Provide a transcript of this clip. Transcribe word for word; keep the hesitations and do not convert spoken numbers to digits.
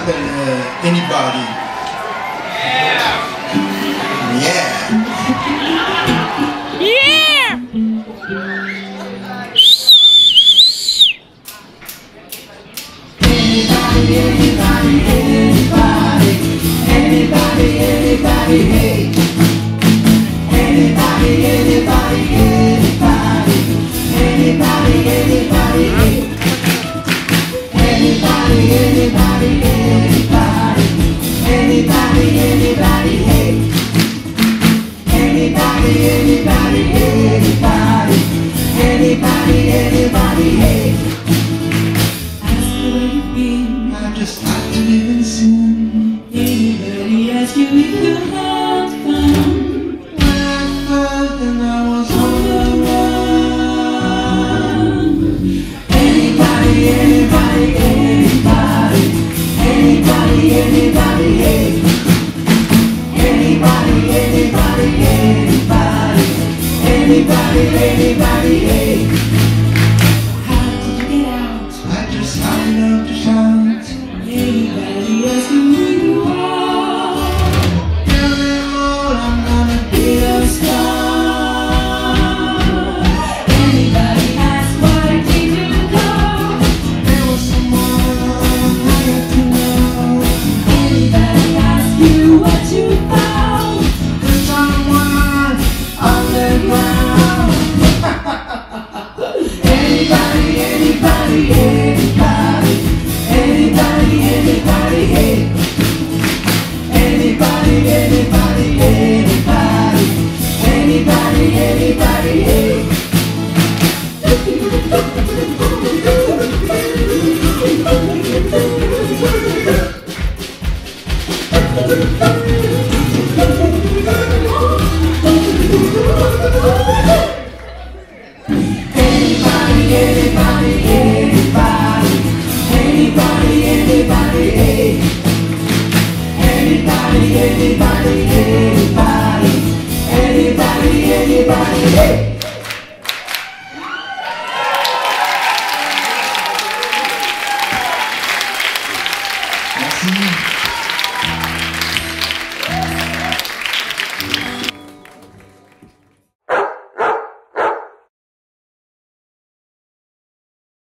s'appelle euh, Anybody. Yeah. Yeah. Anybody, anybody, anybody, anybody, anybody, hey. Anybody, anybody, anybody, anybody, anybody, hey. Anybody, anybody, anybody, anybody, anybody, hey. Anybody, anybody, anybody, anybody, anybody, hey. Ask me where you've been. I just like to live in sin. Anybody ask you if you had fun? When I felt and I was On on the run. Anybody, anybody, anybody, anybody, anybody, hey. Anybody, anybody, anybody, anybody, anybody, hey. How did you get out? I just hung up to shout. Anybody ask you who you are? Tell me all, I'm gonna Be a star. Anybody ask why did you go? There was someone I had to know. Anybody ask you what you found? There's someone Underground. Anybody, anybody, anybody, anybody, anybody, hey. Anybody, anybody, anybody, anybody, anybody, hey. Anybody, anybody, anybody, anybody, anybody, hey. Anybody, anybody, anybody, anybody, anybody, hey. Merci.